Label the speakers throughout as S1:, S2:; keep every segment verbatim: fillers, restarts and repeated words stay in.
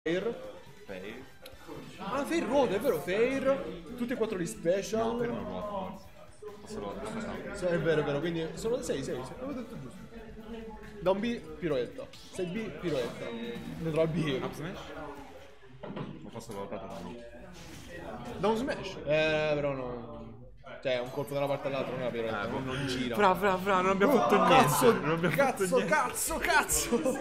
S1: Fair.
S2: Fair.
S1: Ah, Fair ruota, è vero, Fair. Tutti e quattro gli special.
S2: No, Fair non ruota, forse. Solo la
S1: Sì, è vero, è vero, quindi sono sei, sei, avevo detto giusto. Da un B, piroetta. sei B, piroetta. Neutral B.
S2: Up smash? Ma forse l'ho dato da no.
S1: Da un smash? Eh, però no. Cioè, un colpo da una parte all'altra, non è una piroetta,
S2: Eh,
S1: non, non gira.
S2: Fra, fra, fra, non abbiamo
S1: Oh,
S2: fatto
S1: cazzo,
S2: niente. Non abbiamo
S1: cazzo,
S2: fatto niente.
S1: cazzo, cazzo.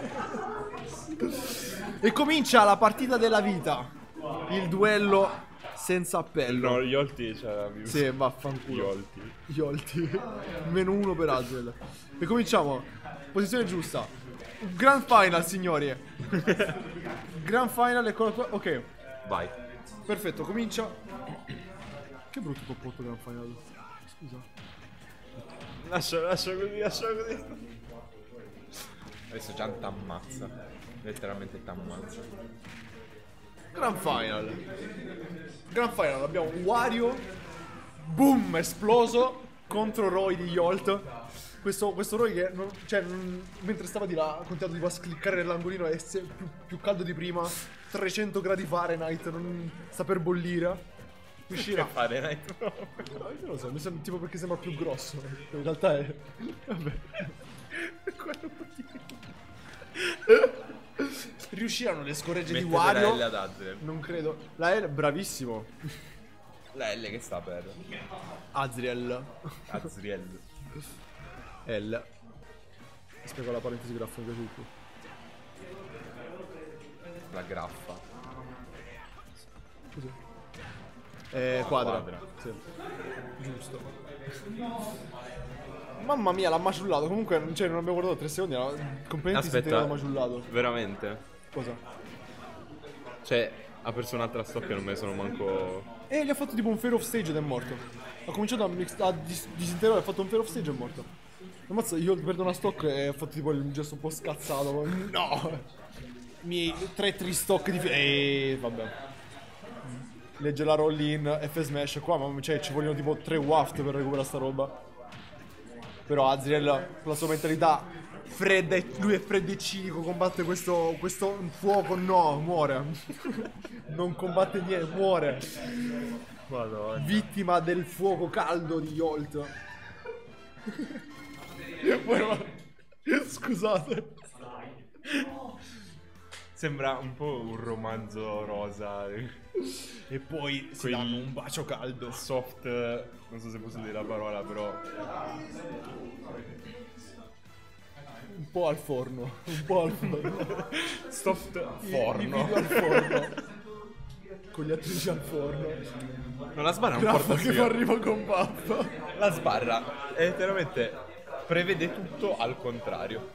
S1: E comincia la partita della vita. Il duello senza appello.
S2: No, Yolti c'è la view.
S1: Sì, vaffanculo.
S2: Yolti.
S1: Yolti. Meno uno per Azel. E cominciamo. Posizione giusta. Grand final, signori. Grand final, eccola qua. Ok,
S2: Vai.
S1: perfetto, comincia. Che brutto toppotto Grand final. Scusa.
S2: Lascia, lascia così, lascia così. Adesso Gian t'ammazza. Letteralmente t'ammazza.
S1: Grand final. Grand final, abbiamo Wario. Boom, esploso. Contro Roy di Yolt. Questo, questo Roy che, non, cioè, non, mentre stava di là, ha continuato tipo a cliccare nell'angolino e se, più, più caldo di prima. trecento gradi Fahrenheit, non sta per bollire. Riuscirà
S2: Che fare, Night?
S1: No, io lo so, mi sembra tipo perché sembra più grosso. In realtà è. Vabbè. Riusciranno le scorregge di
S2: Mettete
S1: Wario?
S2: la L ad Azriel.
S1: Non credo. La L, bravissimo.
S2: La L che sta per?
S1: Azriel.
S2: Azriel.
S1: L. Spiego la parentesi grafica di più.
S2: La graffa.
S1: Così. Eh, quadra.
S2: Quadra.
S1: Sì. Giusto. Mamma mia, l'ha maciullato. Comunque, cioè, non abbiamo guardato tre secondi. Era completamente
S2: Aspetta.
S1: l'ha maciullato.
S2: Veramente?
S1: Cosa?
S2: Cioè, ha perso un'altra stock e non me ne sono manco...
S1: E gli ha fatto tipo un fair of stage ed è morto. Ha cominciato a, mix- a dis- disintegrare, ha fatto un fair of stage e è morto. Ammazza, io perdo una stock e ha fatto tipo il gesto un po' scazzato. No! Miei tre tri stock di... Eeeh, vabbè. Legge la roll in F smash qua, ma cioè, ci vogliono tipo tre waft per recuperare sta roba. Però Azriel, con la sua mentalità fredda, e lui è freddo e cinico, combatte questo, questo fuoco, no, muore. Non combatte niente, muore.
S2: Madonna.
S1: Vittima del fuoco caldo di Yolt. Scusate.
S2: Sembra un po' un romanzo rosa.
S1: E poi si
S2: Quei-
S1: danno un bacio caldo.
S2: Soft, non so se posso dire la parola, però
S1: Un po' al forno. Un po' al forno.
S2: soft
S1: I-
S2: forno.
S1: I video al forno. Con gli attrici al forno.
S2: Non la sbarra un
S1: Graffa
S2: porta
S1: che fa arriva con pappa.
S2: La sbarra è letteralmente prevede tutto al contrario.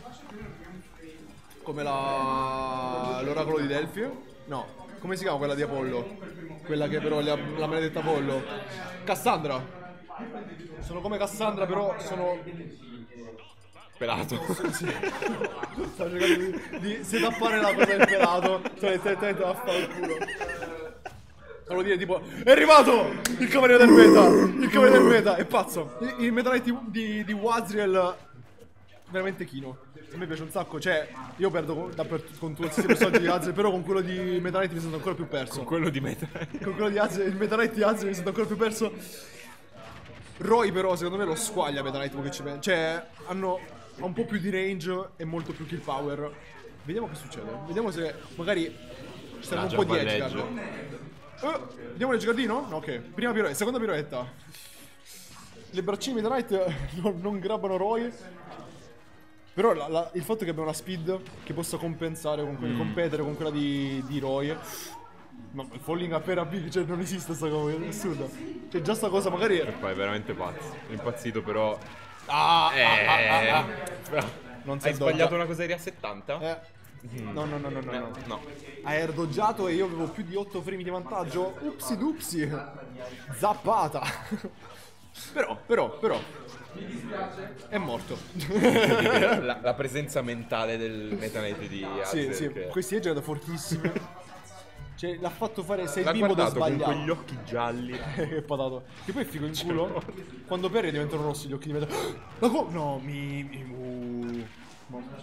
S1: Come la... l'oracolo di Delphi? No. Come si chiama quella di Apollo? Quella che però è la, la maledetta Apollo. Cassandra. Sono come Cassandra, però sono...
S2: Pelato.
S1: Sto cercando di, di setappare la cosa del pelato. Cioè, te, te, te va a fare il culo. Volevo dire tipo, è arrivato il cavaliere del meta. Il cavaliere del meta, è pazzo. Il, il Meta Knight di, di, di Wazriel, veramente chino. A me piace un sacco, cioè, io perdo con, dappertutto con tutti questi personaggi di Azriel, però con quello di Meta Knight mi sento ancora più perso.
S2: Quello di Meta.
S1: Con quello di Azriel, il Meta Knight di Azriel mi sento ancora più perso. Roy però secondo me lo squaglia Meta Knight che ci pensa. Cioè, hanno ha un po' più di range e molto più kill power. Vediamo che succede. Vediamo se magari ci saranno un po' di edge guard. Eh, vediamo il giardino? No, ok. Prima piroetta, seconda piroetta. Le braccine Meta Knight non, non grabbano Roy. Però la, la, il fatto che abbia una speed che possa compensare con que- mm. competere con quella di, di Roy. Ma falling a pera big, cioè non esiste sta cosa, è assurda. Cioè già sta cosa magari
S2: E poi è veramente pazzo. Impazzito però.
S1: Ah,
S2: Eh,
S1: ah, ah, ah.
S2: però
S1: Non si
S2: hai
S1: addoggia.
S2: sbagliato una cosa eri a settanta?
S1: Eh. No, no, no, no, no, no.
S2: No.
S1: Hai airdoggiato e io avevo più di otto frame di vantaggio. Upsi dupsi. Zappata. Però, però, però. È morto.
S2: La, la presenza mentale del Meta Knight di Azriel.
S1: Sì, sì,
S2: che...
S1: questi edge erano fortissimi. Cioè, l'ha fatto fare sei
S2: L'ha
S1: bimbo da
S2: guardato con
S1: sbagliare.
S2: quegli occhi gialli.
S1: Che patato. Che poi è figo in culo. Quando perde diventano rossi gli occhi di Meta. La co- No, mi. mi uh. Mamma.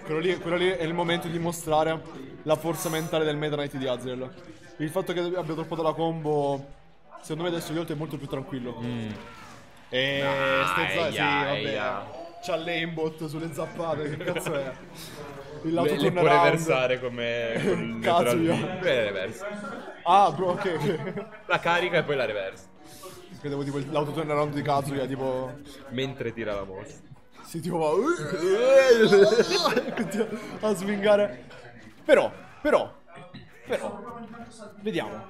S1: Quello lì, quello lì è il momento di mostrare la forza mentale del Meta Knight di Azrael. Il fatto che abbia troppato la combo, secondo me adesso Yolt è molto più tranquillo.
S2: Mm.
S1: E
S2: Dai,
S1: ste za- sì, vabbè.
S2: aia.
S1: C'ha l'aimbot sulle zappate, che cazzo è? Il
S2: Le,
S1: lato
S2: le può
S1: turnaround.
S2: reversare come con il
S1: Cazzo,
S2: neutral
S1: io.
S2: B. Beh, reversa.
S1: Ah, bro, ok, ok.
S2: La carica e poi la reversa.
S1: Credevo tipo l'auto turnaround di Kazuya, tipo...
S2: Mentre tira la mossa.
S1: Si tipo va... Continua a swingare. Però, però, però... Vediamo.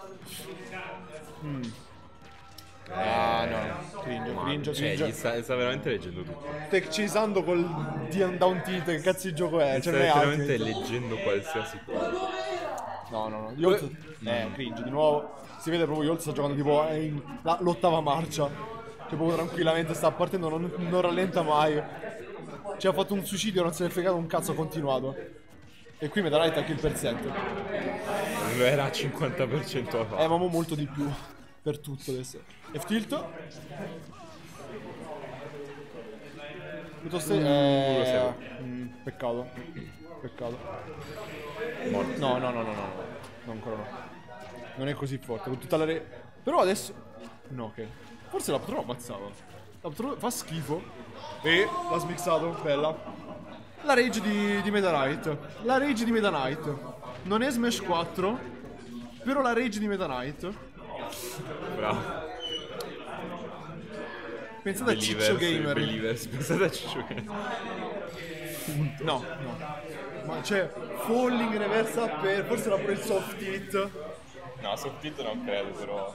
S1: Mm. Ah, no, cringe, cringe,
S2: Cioè,
S1: cringe.
S2: gli sta, sta veramente leggendo tutto.
S1: Tech-cisando col D- down tilt, che cazzo di gioco è?
S2: Sta
S1: Cioè, non è
S2: veramente
S1: altro.
S2: leggendo qualsiasi cosa.
S1: No, no, no. Yolt... Eh, cringe, di nuovo. Si vede proprio Yolt sta giocando tipo è in la- l'ottava marcia. Cioè proprio tranquillamente sta partendo, non, non rallenta mai. Ci ha fatto un suicidio, non se ne è fregato un cazzo, ha continuato. E qui Meta Knight ha kill per sette.
S2: Lo era al cinquanta per cento fa.
S1: Eh, ma mo molto di più. Per tutto adesso. F-tilt. Piuttosto... Eh,
S2: lo seguo.
S1: mm, peccato. Peccato.
S2: Morto.
S1: No, no, no, no, no. No, ancora no. Non è così forte. Con tutta la re... Però adesso... No, ok. Forse l'Aptro lo ammazzava. L'Aptro fa schifo. E l'ha smixato. Bella. La rage di, di Meta Knight. La rage di Meta Knight. Non è Smash quattro. Però la rage di Meta Knight.
S2: Bravo.
S1: Pensate a Ciccio Gamer.
S2: Believers. Pensate a Ciccio Gamer.
S1: No, no. Ma c'è Falling reversa per... Forse era pure il soft hit.
S2: No, soffitto non credo, però.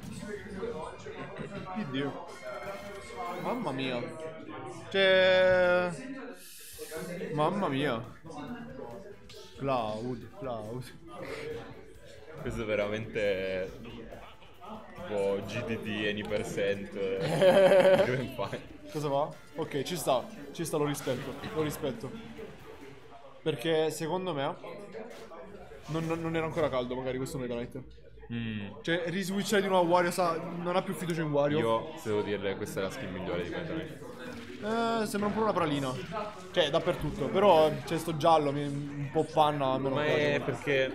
S1: Dio. Mamma mia. Cioè... Mamma mia. Cloud, Cloud.
S2: Questo è veramente tipo G D D any percent Grand Final.
S1: Cosa va? Ok, ci sta, ci sta, lo rispetto, lo rispetto. Perché secondo me non, non- non era ancora caldo magari questo Meta Knight.
S2: Mm.
S1: Cioè, riswitchare di nuovo a Wario, sa, non ha più fiducia in Wario.
S2: Io, se devo dirle, questa è la skin migliore di Meta Knight.
S1: Eh, sembra un po' una pralina. Cioè, dappertutto. Però c'è sto giallo, mi- un po' panna. almeno
S2: Ma
S1: qua,
S2: è
S1: tipo.
S2: perché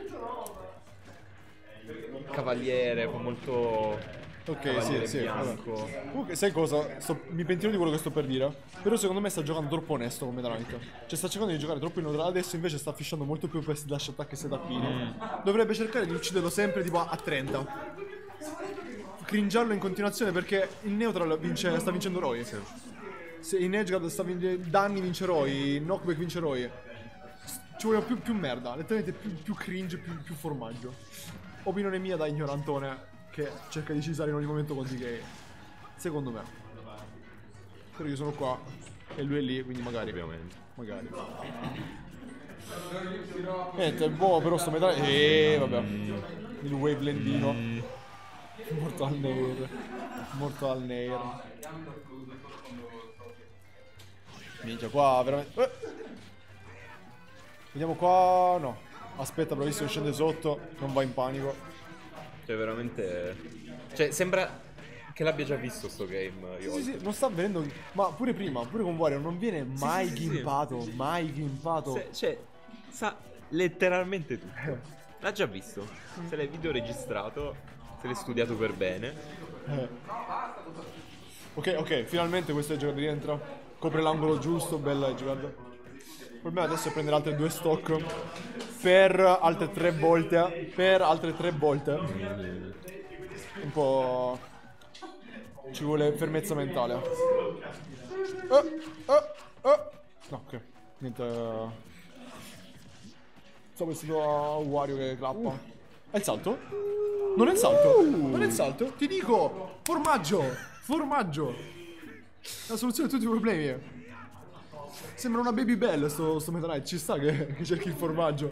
S2: cavaliere, fa molto
S1: Ok,
S2: cavaliere
S1: sì, sì.
S2: bianco.
S1: vabbè. Comunque, sai cosa? Sto- mi pentino di quello che sto per dire. Però secondo me sta giocando troppo onesto con Meta Knight. Cioè, sta cercando di giocare troppo in neutrale. Adesso invece sta fishando molto più per dash attack e setupini.
S2: Mm.
S1: Dovrebbe cercare di ucciderlo sempre tipo a trenta. Cringiarlo in continuazione perché il neutral vince, sta vincendo Roy. Se in Edgeguard sta vincendo danni vince Roy, in knockback vince Roy. Ci vogliono più, più merda, letteralmente più, più cringe, più, più formaggio. Opinione mia da ignorantone che cerca di cisare in ogni momento con D K. Secondo me. Però io sono qua e lui è lì, quindi magari.
S2: Ovviamente.
S1: Magari. Niente, boh, però sto metà. E vabbè. Il wavelandino. Morto al Nair. Morto al Nair. Minchia, qua veramente. Eh. Vediamo qua. No. Aspetta, bravissimo, scende sotto. Non va in panico.
S2: Cioè, veramente. Cioè, sembra che l'abbia già visto sto game. Io
S1: Sì, sì, non sta venendo. Ma pure prima, pure con Wario, non viene mai
S2: sì, sì, sì.
S1: gimpato. Mai gimpato.
S2: Se- cioè, sa letteralmente tutto. L'ha già visto. Se l'hai video registrato, se l'hai studiato per bene.
S1: Eh. Ok, ok, finalmente questo Edgeguard rientra. Copre l'angolo giusto, bella Edgeguard. Il problema adesso è prendere altre due stock per altre tre volte. Per altre tre volte. Un po'. Ci vuole fermezza mentale. Oh, oh, oh. No, ok. Niente. Stavo pensando a Wario che clappa. È il salto? Non è il salto? Non è il salto? Ti dico! Formaggio! Formaggio! La soluzione a tutti i problemi. Sembra una baby bell sto, sto Meta Knight. Ci sta che, che cerchi il formaggio.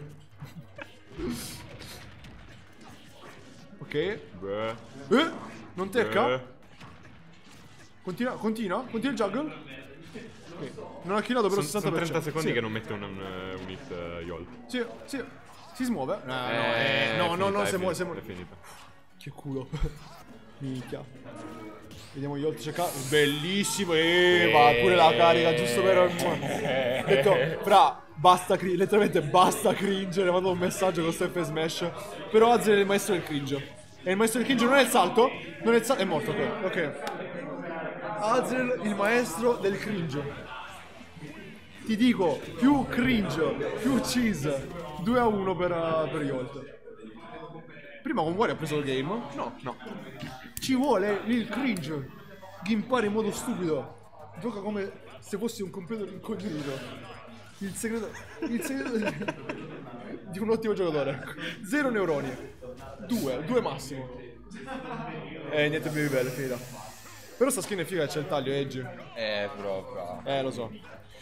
S1: Ok.
S2: Beh.
S1: Eh? Non tecca?
S2: Eh.
S1: Continua, continua, continua il juggle. Ok. Non ha killato però
S2: Sono,
S1: sessanta
S2: sono
S1: per cento.
S2: trenta secondi
S1: Sì.
S2: che non mette un, un, un hit uh, Yolt.
S1: Sì, sì. Si smuove? No, no,
S2: Eh,
S1: eh, no,
S2: è
S1: no, no,
S2: finita,
S1: si
S2: è
S1: muove,
S2: finita,
S1: si muove.
S2: È finita.
S1: Che culo. Minchia. Vediamo Yolt cerca. Bellissimo. E va pure la carica, giusto per. Detto, fra. Basta cringe, letteralmente basta cringe. Le mando un messaggio con sto F Smash. Però Azel è il maestro del cringe. E il maestro del cringe non è il salto. Non è il salto. È morto, ok. Ok. Azel, il maestro del cringe. Ti dico, più cringe, più cheese. due a uno per, uh, per Yolt. Prima con Wario ha preso il game. No, no. Ci vuole il cringe. Gimpare in modo stupido. Gioca come se fossi un computer incognito. Il segreto. Il segreto di, di un ottimo giocatore. Zero neuroni. Due, due massimo. E niente più livello, è finita. Però sta skin è figa, c'è il taglio, Edge.
S2: Eh, però, però.
S1: Eh, lo so.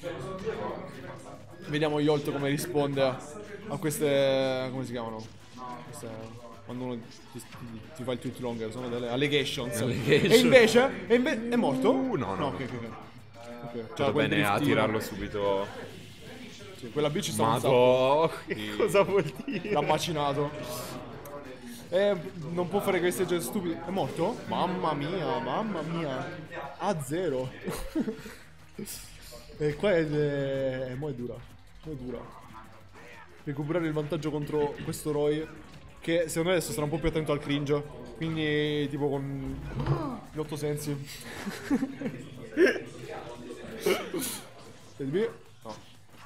S1: Vediamo Yolt come risponde a, a queste. Come si chiamano? Queste, quando uno ti, ti, ti fa il tweet longer, sono delle allegations.
S2: Allegation.
S1: E invece. E inve- è morto?
S2: Uh, no, no, no.
S1: Ok, ok, ok. Okay.
S2: Cioè,
S1: quel
S2: bene a
S1: driftino.
S2: tirarlo subito.
S1: Sì, quella B ci sta un sacco.
S2: Madò, che cosa vuol dire?
S1: L'ha macinato. Eh, non può fare queste geste stupide. È morto? Mamma mia, mamma mia. A zero. E qua è, è, mo è dura. Mo è dura. Recuperare il vantaggio contro questo Roy. Che secondo me adesso sarà un po' più attento al cringe. Quindi tipo con gli otto sensi. No.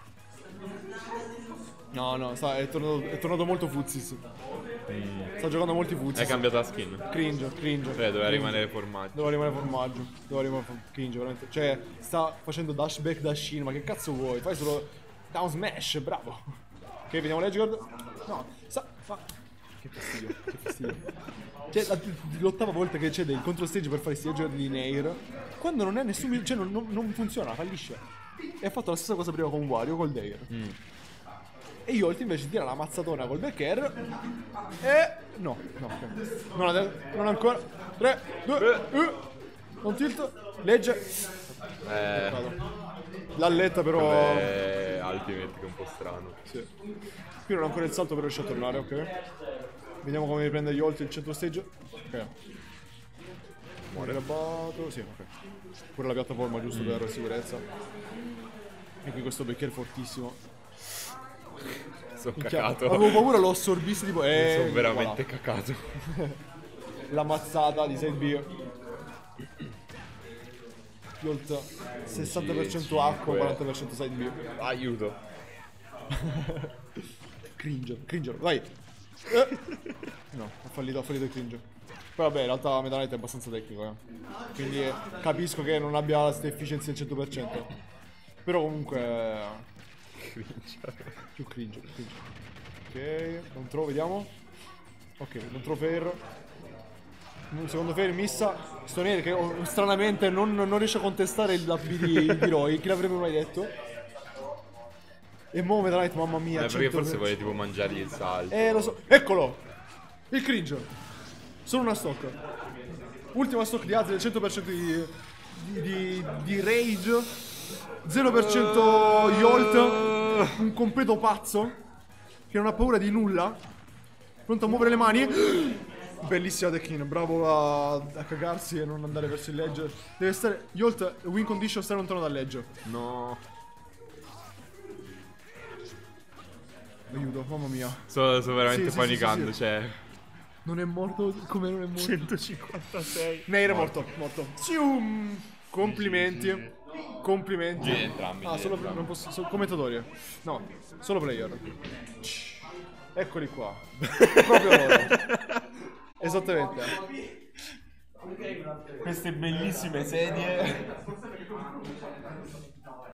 S1: No, no, sta, è, tornato, è tornato molto Fuzis. Mm. Sta giocando molti Fuzis.
S2: Hai cambiato la skin?
S1: Cringe, cringe.
S2: Cioè, doveva
S1: cringe.
S2: rimanere formaggio.
S1: Doveva rimanere formaggio. Doveva rimanere for- cringe, veramente. Cioè, sta facendo dash back, dash in. Ma che cazzo vuoi? Fai solo down smash, bravo. Ok, vediamo Legend. No, sta. Ma. Che fastidio, che fastidio. Cioè, la, l'ottava volta che c'è del control stage per fare sti Legend di Nair. Quando non è nessun. Cioè, non, non, non funziona, fallisce. E ha fatto la stessa cosa prima con Wario, col Dair. Mm. E Yolt invece tira la mazzatona col back air. E. No, no, ok. Non, adesso, non ancora. tre, due, uno. Non tilt. Legge.
S2: Eh.
S1: L'ha letta però.
S2: Eh, Ultimate che è un po' strano.
S1: Sì. Qui non ha ancora il salto per riuscire a tornare, ok. Vediamo come riprende Yolt il centro stage. Ok. Muore gabbato. Sì, ok. Pure la piattaforma giusto mm. per sicurezza. E qui questo back air fortissimo.
S2: Sono
S1: Minchia,
S2: cacato.
S1: avevo paura lo assorbissi tipo eh,
S2: sono veramente
S1: voilà.
S2: cacato.
S1: La mazzata di side B. Yolt sessanta per cento acqua, quaranta per cento side B.
S2: Aiuto.
S1: Cringe, cringe, vai. Eh. No, ha fallito, ha fallito il cringe. Poi vabbè, in realtà Meta Knight è abbastanza tecnico, eh. Quindi eh, capisco che non abbia questa efficienza del cento per cento. Però comunque eh,
S2: Cringe.
S1: più cringe, più cringe. Ok, non trovo, vediamo. Ok, non trovo fair. Un secondo fair missa. Stonier che oh, stranamente non, non riesce a contestare il B di, di Roy. Chi l'avrebbe mai detto? E mo Meta Knight, mamma mia.
S2: Eh, perché forse vuole tipo mangiargli il salto.
S1: Eh, lo so. Eccolo! Il cringe. Solo una stock. Ultima stock di Azel, cento per cento di, di, di, di rage. zero per cento Yolt. Un completo pazzo. Che non ha paura di nulla. Pronto a muovere le mani. Bellissima Tekken, bravo a, a cagarsi e non andare verso il ledge. Deve stare. Yolt, win condition, stare lontano dal ledge.
S2: No.
S1: Aiuto, mamma mia.
S2: Sto, sto veramente
S1: Sì, sì,
S2: panicando,
S1: sì, sì, sì.
S2: cioè.
S1: Non è morto? Come non è morto?
S2: centocinquantasei.
S1: Nair è morto, morto. Zium! Complimenti. Complimenti.
S2: Sì, entrambi,
S1: Ah,
S2: sì,
S1: solo
S2: entrambi.
S1: non posso, so- commentatori. No, solo player. Eccoli qua. Proprio loro. Esattamente. Queste bellissime sedie.